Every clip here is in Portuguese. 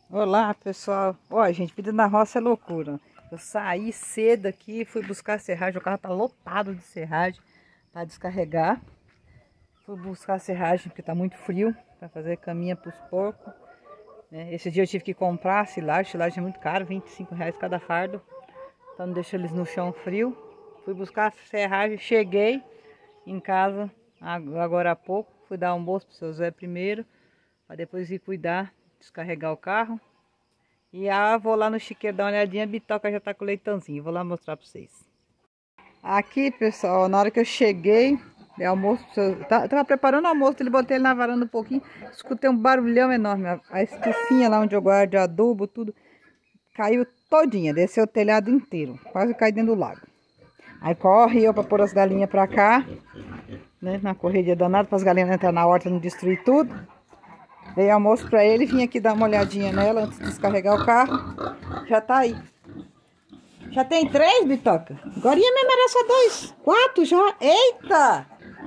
Olá, pessoal. Ó, gente, vida na roça é loucura. Eu saí cedo aqui, fui buscar serragem. O carro tá lotado de serragem para descarregar. Fui buscar serragem porque tá muito frio para fazer caminha para os porcos, né? Esse dia eu tive que comprar silagem. Silagem é muito caro, R$ 25 cada fardo. Então não deixa eles no chão frio. Fui buscar serragem, cheguei em casa agora há pouco. Fui dar almoço pro seu Zé primeiro, para depois ir cuidar, descarregar o carro. E vou lá no chiqueiro dar uma olhadinha, a Bitoca já tá com o leitãozinho. Vou lá mostrar pra vocês. Aqui, pessoal, na hora que eu cheguei, almoço, tava preparando o almoço, ele botei ele na varanda um pouquinho, escutei um barulhão enorme. A estufinha lá onde eu guardo adubo, tudo, caiu todinha, desceu o telhado inteiro, quase caiu dentro do lago. Aí corre eu pra pôr as galinhas pra cá, né, na correria danada, para as galinhas entrar na horta e não destruir tudo. Dei almoço pra ele, vim aqui dar uma olhadinha nela antes de descarregar o carro. Já tá aí. Já tem 3, Bitoca? Agorinha mesmo era só 2. 4 já. Eita!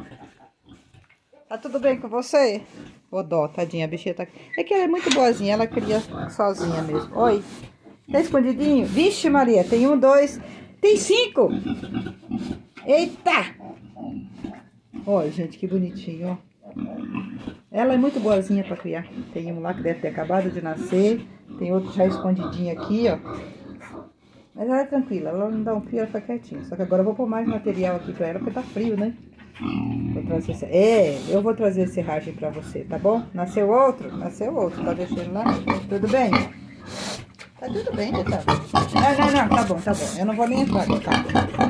Tá tudo bem com você? Ô dó, tadinha, a bichinha tá aqui. É que ela é muito boazinha, ela cria sozinha mesmo. Oi. Tá escondidinho? Vixe Maria, tem 1, 2, tem 5. Eita! Olha, gente, que bonitinho, ó. Ela é muito boazinha para criar. Tem um lá que deve ter acabado de nascer. Tem outro já escondidinho aqui, ó. Mas ela é tranquila, ela não dá um fio, ela fica quietinha. Só que agora eu vou pôr mais material aqui para ela, porque tá frio, né? Vou trazer... eu vou trazer serragem para você, tá bom? Nasceu outro? Nasceu outro. Tá deixando lá? Tudo bem? Tá tudo bem, tá? Não, tá bom, tá bom. Eu não vou nem entrar, tá?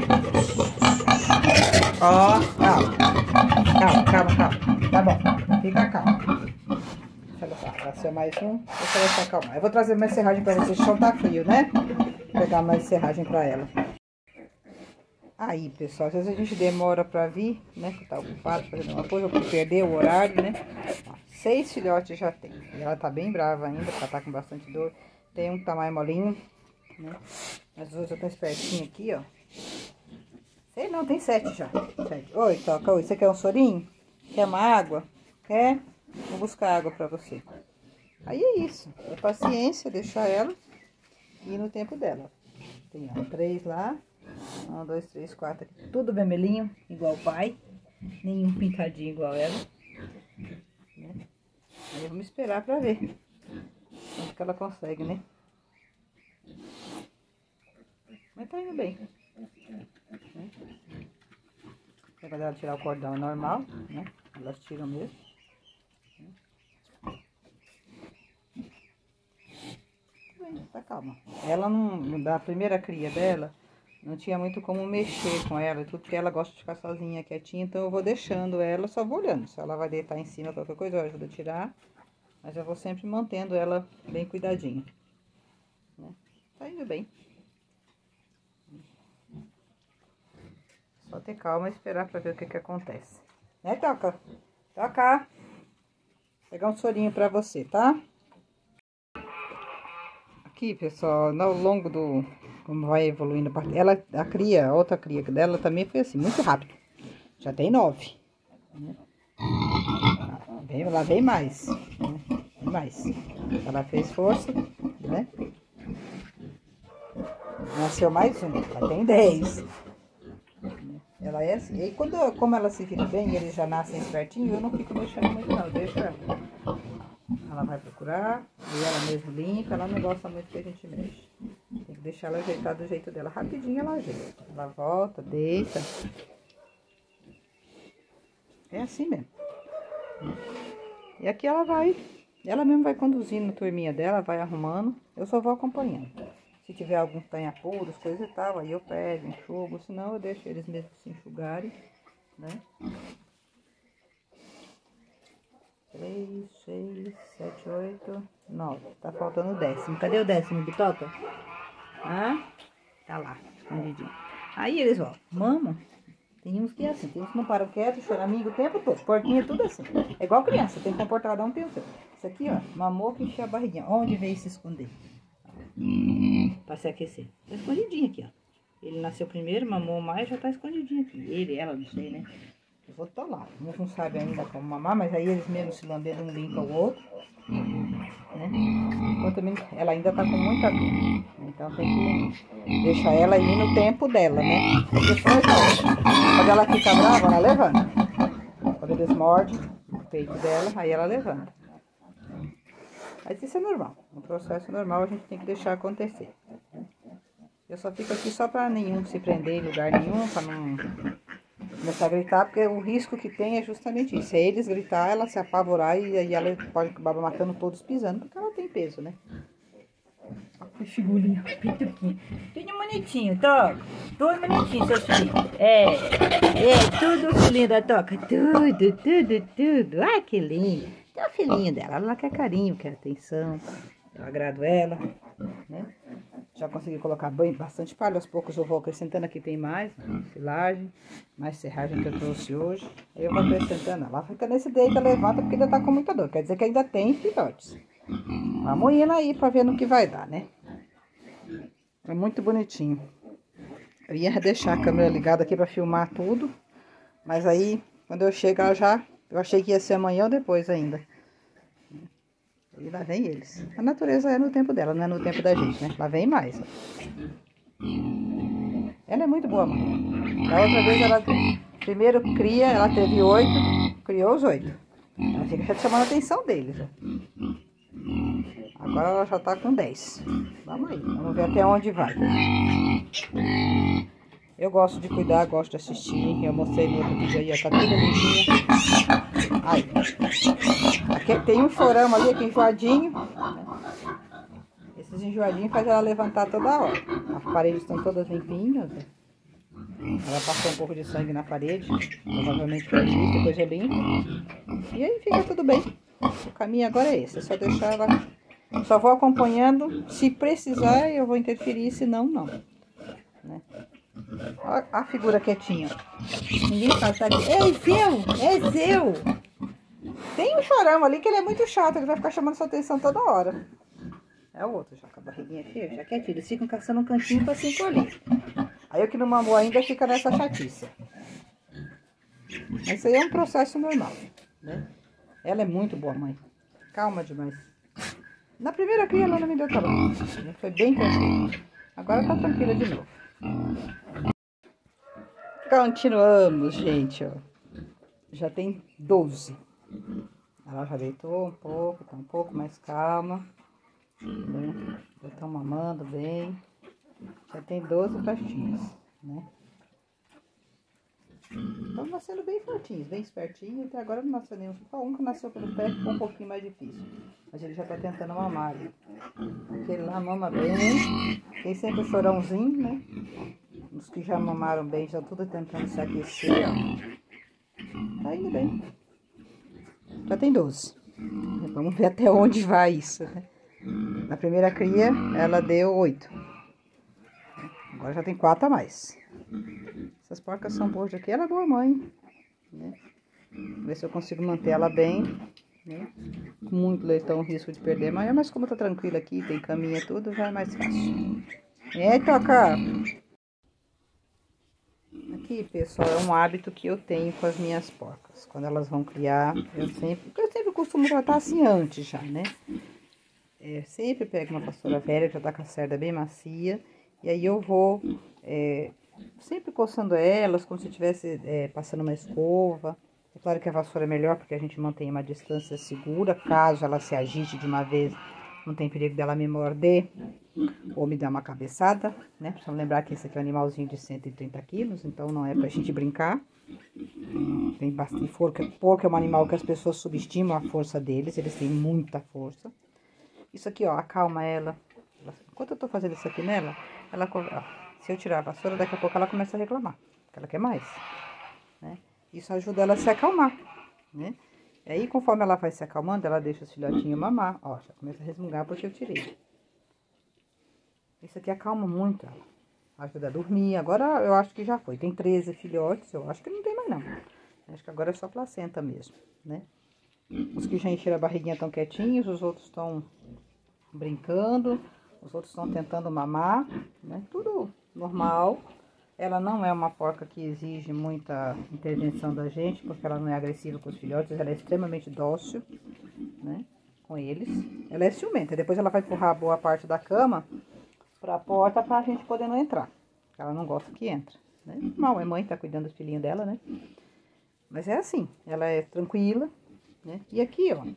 Ó, calma. Tá bom, fica calmo. Deixa eu nasceu mais um. Deixa eu se acalmar. Eu vou trazer mais serragem pra vocês. O chão tá frio, né? Vou pegar mais serragem pra ela. Aí, pessoal, às vezes a gente demora pra vir, né? Que tá ocupado fazendo uma coisa, ou que perdeu o horário, né? Ó, 6 filhotes já tem. E ela tá bem brava ainda, porque ela tá com bastante dor. Tem um que tá mais molinho, né? Mas os outros já estão espertinhos aqui, ó. Sei não, tem 7 já. 7. Oi, Toca, oi. Você quer um sorinho? Quer uma água? Quer? Vou buscar água pra você. Aí é isso. É paciência, deixar ela ir no tempo dela. Tem, ó, 3 lá. 1, 2, 3, 4 aqui. Tudo vermelhinho, igual o pai. Nenhum pintadinho igual ela. Né? Aí vamos esperar pra ver quanto que ela consegue, né? Mas tá indo bem. Quando ela tirar o cordão normal, né? Elas tiram mesmo. Tá calma. Ela não, da primeira cria dela, não tinha muito como mexer com ela, tudo porque ela gosta de ficar sozinha, quietinha, então eu vou deixando ela, só vou olhando. Se ela vai deitar em cima, qualquer coisa, eu ajudo a tirar, mas eu vou sempre mantendo ela bem cuidadinha. Né? Tá indo bem. Só ter calma e esperar pra ver o que acontece. Né, Toca? Toca! Vou pegar um sorinho pra você, tá? Aqui, pessoal, ao longo do... Como vai evoluindo a parte... Ela, a outra cria dela também foi assim, muito rápido. Já tem 9. Né? Lá vem mais. Né? Vem mais. Ela fez força, né? Nasceu mais um. Ela tem 10. Ela é assim. E como ela se vira bem e eles já nascem espertinho, eu não fico mexendo muito não. Deixa ela. Ela vai procurar, e ela mesmo limpa, ela não gosta muito que a gente mexe. Tem que deixar ela ajeitar do jeito dela. Rapidinho ela ajeita. Ela volta, deita. É assim mesmo. E aqui ela mesmo vai conduzindo a turminha dela, vai arrumando. Eu só vou acompanhando. Se tiver alguns ganha-puros, coisa e tal, aí eu pego, enxugo, senão eu deixo eles mesmos se enxugarem, né? 3, 6, 7, 8, 9. Tá faltando o 10º. Cadê o 10º, Bitoca? Tá lá, escondidinho. Aí eles, ó, mamam. Tem uns que é assim, tem uns que não param quieto, choramingo o tempo todo. Porquinho é tudo assim. É igual criança, tem comportadão, tem o seu. Isso aqui, ó, mamou que encheu a barriguinha. Onde veio se esconder? Pra se aquecer. Tá escondidinho aqui, ó. Ele nasceu primeiro, mamou mais, já tá escondidinho aqui. Ele, ela, não sei, né? Os outros estão lá. Uns não sabem ainda como mamar, mas aí eles mesmos se lambendo um limpam o outro. Né? ela ainda tá com muita dor. Então tem que deixar ela ir no tempo dela, né? Quando ela fica brava, ela levanta. Quando eles mordem o peito dela, aí ela levanta. Mas isso é normal. Um processo normal, a gente tem que deixar acontecer. Eu só fico aqui só para nenhum se prender em lugar nenhum, para não começar a gritar, porque o risco que tem é justamente isso. É eles gritar, ela se apavorar e aí ela pode acabar matando todos pisando, porque ela tem peso, né? Que figurinha, pituquinho. Tudo bonitinho, Toca. Tudo bonitinho, seus filhinhos. Tudo filhinho da Toca. Tudo. Ai, que lindo. Tem o filhinho dela, ela quer carinho, quer atenção. Eu agrado ela, né? Já consegui colocar bastante palha, aos poucos eu vou acrescentando, aqui tem mais silagem, mais serragem que eu trouxe hoje. Aí eu vou acrescentando, ela fica nesse deita, levanta, porque ainda tá com muita dor, quer dizer que ainda tem filhotes. Vamos indo aí pra ver no que vai dar, né? É muito bonitinho. Eu ia deixar a câmera ligada aqui pra filmar tudo, mas aí, quando eu chego, eu achei que ia ser amanhã ou depois ainda. E lá vem eles. A natureza é no tempo dela, não é no tempo da gente, né? Lá vem mais. Ela é muito boa, mãe. Da outra vez ela primeiro cria, ela teve 8, criou os 8. Ela fica chamando a atenção deles. Agora ela já tá com 10. Vamos aí, vamos ver até onde vai. Eu gosto de cuidar, gosto de assistir. Eu mostrei no outro vídeo aí, ó, tá tudo limpinho. Aí. Aqui tem um chorão ali, aqui enjoadinho. Esses enjoadinhos faz ela levantar toda hora. As paredes estão todas limpinhas. Ela passou um pouco de sangue na parede. Provavelmente foi isso, depois é limpo. E aí fica tudo bem. O caminho agora é esse. É só deixar ela. Só vou acompanhando. Se precisar, eu vou interferir. Se não, não. Né? Olha a figura quietinha. Ninguém sabe, tá aqui. Ei, seu! É seu! Tem um chorão ali que ele é muito chato. Ele vai ficar chamando sua atenção toda hora. É o outro já com a barriguinha aqui, já quietinho. Eles ficam caçando um cantinho pra se encolher. Aí o que não mamou ainda fica nessa chatice. Mas isso aí é um processo normal, né? Ela é muito boa, mãe. Calma demais. Na primeira cria ela não me deu trabalho. Foi bem tranquila. Agora tá tranquila de novo. Continuamos, gente, ó. Já tem 12. Ela já deitou um pouco, tá um pouco mais calma. Né? Já estão mamando bem. Já tem 12 pastinhas, né? Estão nascendo bem fortinhos, bem espertinhos. Até agora não nasceu nenhum. Só um que nasceu pelo pé, ficou um pouquinho mais difícil. Mas ele já tá tentando mamar. Aquele lá mama bem. Tem sempre o chorãozinho, né? Os que já mamaram bem, já tudo tentando se aquecer, ó. Tá indo bem. Já tem 12. Vamos ver até onde vai isso, né? Na primeira cria, ela deu 8. Agora já tem 4 a mais. Essas porcas são boas aqui. Ela é boa mãe, né? Vou ver se eu consigo manter ela bem, né? Com muito leitão, risco de perder. Mas como tá tranquila aqui, tem caminha e tudo, já é mais fácil. Toca! Aqui, pessoal, é um hábito que eu tenho com as minhas porcas. Quando elas vão criar, eu sempre costumo tratar assim antes já, né? Sempre pego uma pastora velha que já tá com a cerda bem macia. E aí eu vou sempre coçando elas, como se estivesse passando uma escova. É claro que a vassoura é melhor, porque a gente mantém uma distância segura. Caso ela se agite de uma vez, não tem perigo dela me morder ou me dar uma cabeçada, né? Precisamos lembrar que esse aqui é um animalzinho de 130 quilos, então não é pra gente brincar. Tem bastante força. Porco é um animal que as pessoas subestimam a força deles, eles têm muita força. Isso aqui, ó, acalma ela. Enquanto eu tô fazendo isso aqui nela, ó, se eu tirar a vassoura, daqui a pouco ela começa a reclamar, porque ela quer mais, né? Isso ajuda ela a se acalmar, né? E aí, conforme ela vai se acalmando, ela deixa os filhotinhos mamar. Ó, já começa a resmungar porque eu tirei. Isso aqui acalma muito ela. Ajuda a dormir. Agora eu acho que já foi. Tem 13 filhotes, eu acho que não tem mais não. Acho que agora é só placenta mesmo, né? Os que já encheram a barriguinha estão quietinhos, os outros estão brincando, os outros estão tentando mamar, né? Tudo normal. Ela não é uma porca que exige muita intervenção da gente, porque ela não é agressiva com os filhotes, ela é extremamente dócil, né? com eles. Ela é ciumenta, depois ela vai empurrar boa parte da cama pra porta pra gente poder não entrar. Ela não gosta que entra, né? Mal, é mãe, tá cuidando do filhinho dela, né? Mas é assim, ela é tranquila, né? E aqui, ó,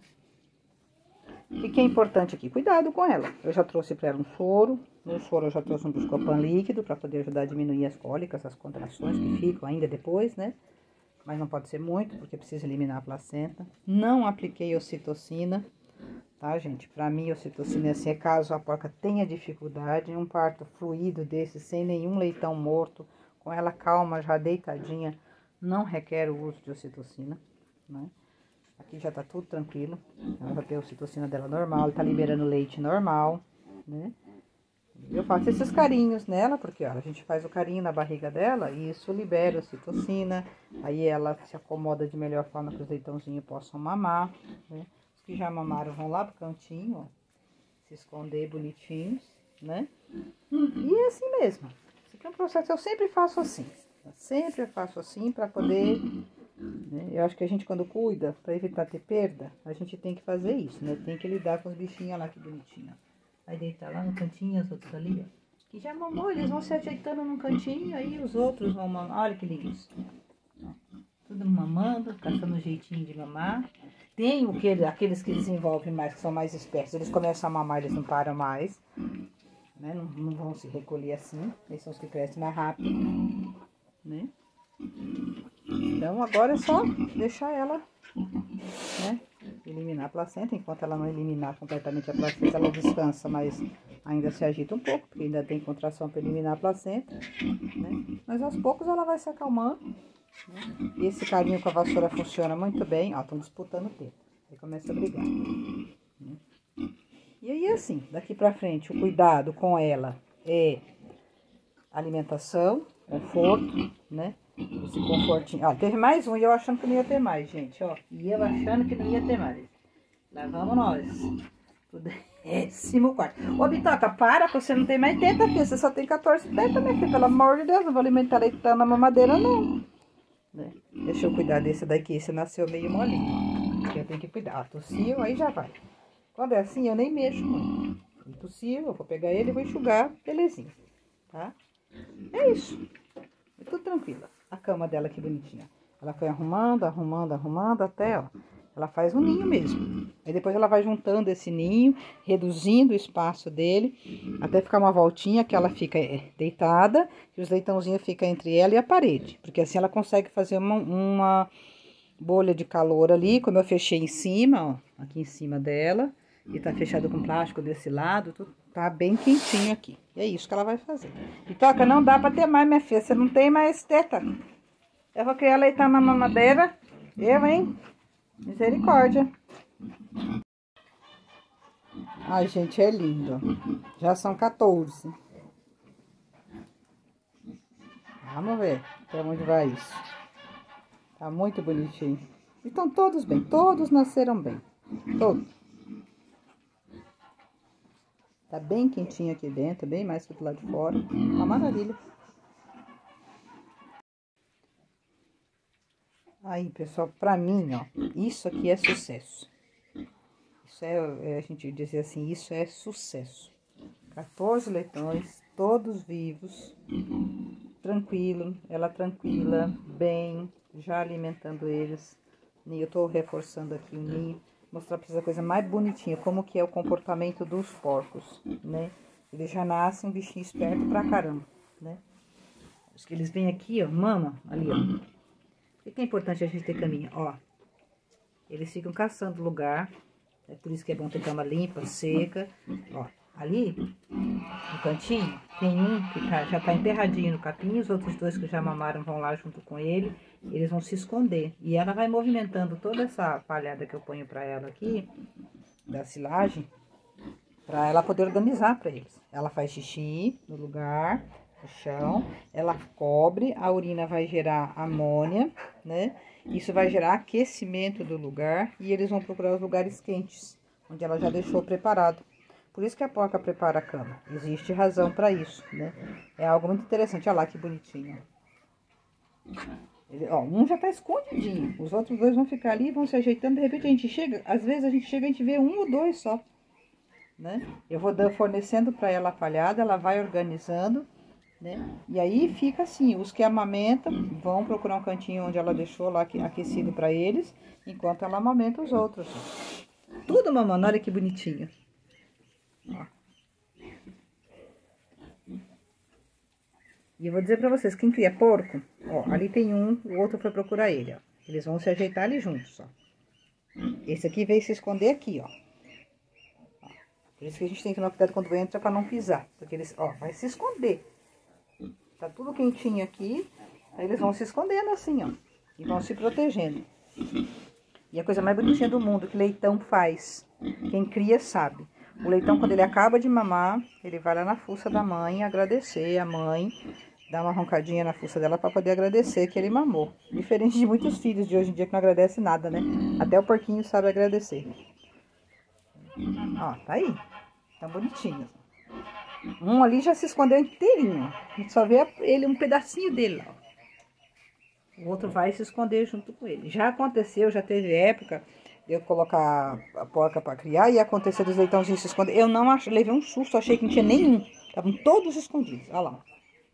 o que é importante aqui? Cuidado com ela. Eu já trouxe pra ela um soro. No soro eu já trouxe um Buscopan líquido pra poder ajudar a diminuir as cólicas, as contrações que ficam ainda depois, né? Mas não pode ser muito, porque precisa eliminar a placenta. Não apliquei ocitocina, tá, gente? Pra mim, ocitocina assim, é caso a porca tenha dificuldade, um parto fluido desse, sem nenhum leitão morto, com ela calma, já deitadinha, não requer o uso de ocitocina, né? Aqui já tá tudo tranquilo, ela vai ter a ocitocina dela normal, tá liberando leite normal, né? Eu faço esses carinhos nela, porque ó, a gente faz o carinho na barriga dela e isso libera a ocitocina, aí ela se acomoda de melhor forma que os leitãozinhos possam mamar, né? Os que já mamaram vão lá pro cantinho, ó, se esconder bonitinhos, né? E é assim mesmo. Isso aqui é um processo, eu sempre faço assim. Eu sempre faço assim pra poder, né? Eu acho que a gente quando cuida, pra evitar ter perda, a gente tem que fazer isso, né? Tem que lidar com os bichinhos lá, que bonitinho. Vai deitar lá no cantinho, os outros ali, ó. Que já mamou, eles vão se ajeitando num cantinho, aí os outros vão mamar. Olha que lindo. Tudo mamando, caçando um jeitinho de mamar. Tem aqueles que desenvolvem mais, que são mais espertos. Eles começam a mamar, eles não param mais, né? Não vão se recolher assim. Esses são os que crescem mais rápido, né? Então agora é só deixar ela, né, eliminar a placenta. Enquanto ela não eliminar completamente a placenta, ela descansa, mas ainda se agita um pouco, porque ainda tem contração para eliminar a placenta, né? Mas aos poucos ela vai se acalmando, né? E esse carinho com a vassoura funciona muito bem. Ó, estão disputando o tempo, aí começa a brigar, né? E aí assim, daqui pra frente, o cuidado com ela é alimentação, conforto, né? Esse confortinho. Ó, teve mais um e eu achando que não ia ter mais, gente, ó. E eu achando que não ia ter mais. Lá vamos nós. Pro 14º. Ô, Bitoca, para, que você não tem mais teta, filha. Você só tem 14 teta, minha filha. Pelo amor de Deus, não vou alimentar leitão na mamadeira, não. Né? Deixa eu cuidar desse daqui. Esse nasceu meio molinho. Eu tenho que cuidar. Ó, tossiu, aí já vai. Quando é assim, eu nem mexo muito. Ele tossiu, eu vou pegar ele e vou enxugar, belezinha. Tá? É isso. É tudo tranquilo. A cama dela que bonitinha. Ela foi arrumando, arrumando, arrumando até, ó. Ela faz um ninho mesmo. Aí depois ela vai juntando esse ninho, reduzindo o espaço dele, até ficar uma voltinha que ela fica deitada, e os leitãozinhos ficam entre ela e a parede. Porque assim ela consegue fazer uma bolha de calor ali, como eu fechei em cima, ó. Aqui em cima dela. E tá fechado com plástico desse lado, tudo tá bem quentinho aqui. E é isso que ela vai fazer. E toca, não dá pra ter mais, minha filha. Você não tem mais teta. Eu vou criar leitão na mamadeira. Eu, hein? Misericórdia. Ai, gente, é lindo. Já são 14. Vamos ver até onde vai isso. Tá muito bonitinho. E estão todos bem. Todos nasceram bem. Todos. Tá bem quentinho aqui dentro, bem mais que do lado de fora. Uma maravilha. Aí, pessoal, pra mim, ó, isso aqui é sucesso. Isso a gente dizer assim, isso é sucesso. 14 leitões, todos vivos, tranquilo, ela tranquila, bem, já alimentando eles. E eu tô reforçando aqui o ninho. Mostrar pra vocês a coisa mais bonitinha, como que é o comportamento dos porcos, né? Eles já nascem um bichinho esperto pra caramba, né? Acho que eles vêm aqui, ó, mama, ali, ó. Por que é importante a gente ter caminho? Ó, eles ficam caçando lugar, é por isso que é bom ter cama limpa, seca. Ó, ali, no cantinho, tem um que já tá enterradinho no capim, os outros dois que já mamaram vão lá junto com ele. Eles vão se esconder. E ela vai movimentando toda essa palhada que eu ponho pra ela aqui, da silagem, pra ela poder organizar pra eles. Ela faz xixi no lugar, no chão, ela cobre, a urina vai gerar amônia, né? Isso vai gerar aquecimento do lugar e eles vão procurar os lugares quentes, onde ela já deixou preparado. Por isso que a porca prepara a cama. Existe razão pra isso, né? É algo muito interessante. Olha lá que bonitinho. Ó, um já tá escondidinho. Os outros dois vão ficar ali, vão se ajeitando. De repente a gente chega, às vezes a gente chega, a gente vê um ou dois só, né? Eu vou fornecendo para ela a palhada, ela vai organizando, né? E aí fica assim, os que amamentam vão procurar um cantinho onde ela deixou lá aquecido para eles, enquanto ela amamenta os outros. Tudo mamando, olha que bonitinho. Ó. E eu vou dizer pra vocês, quem cria porco, ó, ali tem um, o outro foi procurar ele, ó. Eles vão se ajeitar ali juntos, ó. Esse aqui veio se esconder aqui, ó. Por isso que a gente tem que tomar cuidado quando entra pra não pisar. Porque eles, ó, vai se esconder. Tá tudo quentinho aqui, aí eles vão se escondendo assim, ó. E vão se protegendo. E a coisa mais bonitinha do mundo que leitão faz, quem cria sabe. O leitão, quando ele acaba de mamar, ele vai lá na fuça da mãe agradecer a mãe, dar uma roncadinha na fuça dela para poder agradecer que ele mamou. Diferente de muitos filhos de hoje em dia que não agradecem nada, né? Até o porquinho sabe agradecer. Ó, tá aí. Tá bonitinho. Um ali já se escondeu inteirinho. A gente só vê ele, um pedacinho dele lá. O outro vai se esconder junto com ele. Já aconteceu, já teve época de eu colocar a porca para criar e acontecer dos leitãozinhos se esconder. Eu não achei, levei um susto, achei que não tinha nenhum. Estavam todos escondidos. Olha lá.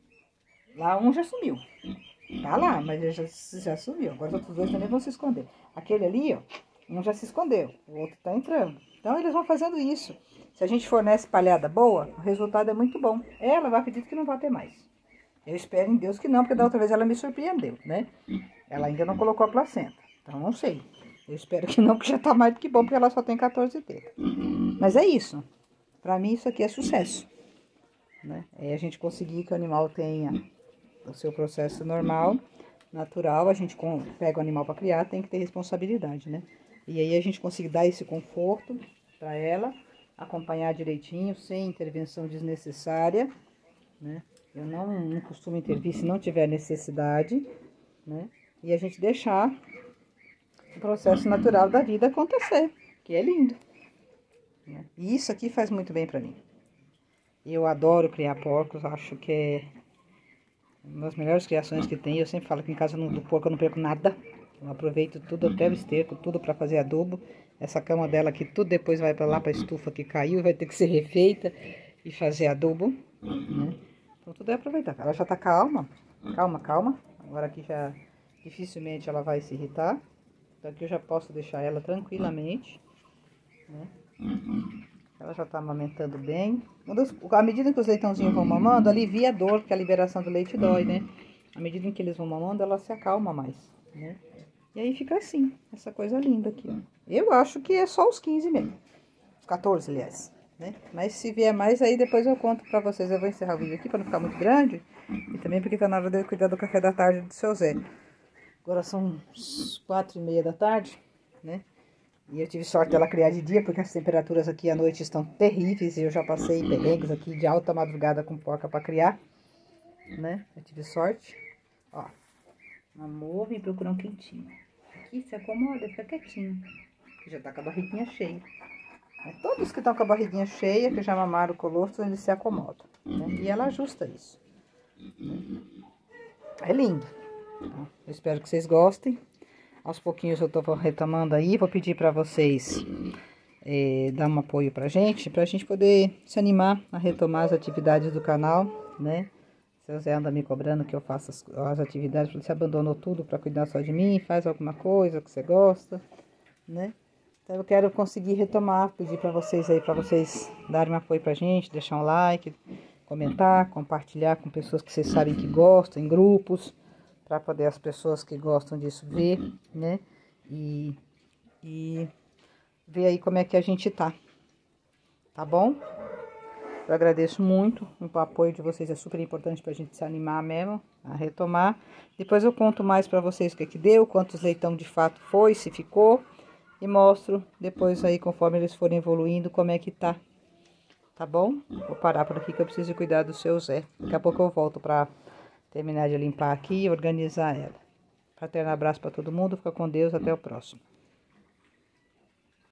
Lá um já sumiu. Tá lá, mas ele já sumiu. Agora os outros dois também vão se esconder. Aquele ali, ó, um já se escondeu. O outro tá entrando. Então eles vão fazendo isso. Se a gente fornece palhada boa, o resultado é muito bom. Ela vai acreditar que não vai ter mais. Eu espero em Deus que não, porque da outra vez ela me surpreendeu, né? Ela ainda não colocou a placenta. Então não sei. Eu espero que não, que já tá mais do que bom, porque ela só tem 14 tetas. Mas é isso. Pra mim isso aqui é sucesso, né? É a gente conseguir que o animal tenha o seu processo normal, natural. A gente pega o animal para criar, tem que ter responsabilidade, né? E aí a gente conseguir dar esse conforto para ela, acompanhar direitinho, sem intervenção desnecessária, né? Eu não costumo intervir se não tiver necessidade, né? E a gente deixar o processo natural da vida acontecer, que é lindo, né? E isso aqui faz muito bem para mim. Eu adoro criar porcos, acho que é uma das melhores criações que tem. Eu sempre falo que em casa do porco eu não perco nada. Eu aproveito tudo, até o esterco, tudo para fazer adubo. Essa cama dela aqui, tudo depois vai para lá, para a estufa que caiu, vai ter que ser refeita e fazer adubo, né? Então tudo é aproveitar. Ela já tá calma, calma. Agora aqui já dificilmente ela vai se irritar. Então aqui eu já posso deixar ela tranquilamente, né? Ela já tá amamentando bem. À medida que os leitãozinhos vão mamando, alivia a dor, porque a liberação do leite dói, né? À medida em que eles vão mamando, ela se acalma mais, né? E aí fica assim, essa coisa linda aqui, ó. Eu acho que é só os 15 mesmo. Os 14, aliás, né? Mas se vier mais, aí depois eu conto pra vocês. Eu vou encerrar o vídeo aqui pra não ficar muito grande. E também porque tá na hora de eu cuidar do café da tarde do seu Zé. Agora são 4h30 da tarde, né? E eu tive sorte dela criar de dia, porque as temperaturas aqui à noite estão terríveis. E eu já passei perrengues aqui de alta madrugada com porca pra criar, né? Eu tive sorte. Ó, mamou, vem procurar um quentinho. Aqui se acomoda, fica quietinho. Já tá com a barriguinha cheia. Mas todos que estão com a barriguinha cheia, que já mamaram o colostro, eles se acomodam, né? E ela ajusta isso, né? É lindo. Então, eu espero que vocês gostem. Aos pouquinhos eu tô retomando aí. Vou pedir pra vocês dar um apoio pra gente poder se animar a retomar as atividades do canal, né? Seu Zé anda me cobrando que eu faça as atividades, você abandonou tudo pra cuidar só de mim, faz alguma coisa que você gosta, né? Então eu quero conseguir retomar, pedir pra vocês aí, pra vocês darem um apoio pra gente, deixar um like, comentar, compartilhar com pessoas que vocês sabem que gostam, em grupos, para poder as pessoas que gostam disso ver, né? E ver aí como é que a gente tá bom? Eu agradeço muito, o apoio de vocês é super importante pra gente se animar mesmo, a retomar. Depois eu conto mais pra vocês o que deu, quantos leitão de fato foi, se ficou, e mostro depois aí, conforme eles forem evoluindo, como é que tá bom? Vou parar por aqui que eu preciso cuidar do seu Zé. Daqui a pouco eu volto pra terminar de limpar aqui e organizar ela. Fraterno abraço pra todo mundo, fica com Deus, até o próximo.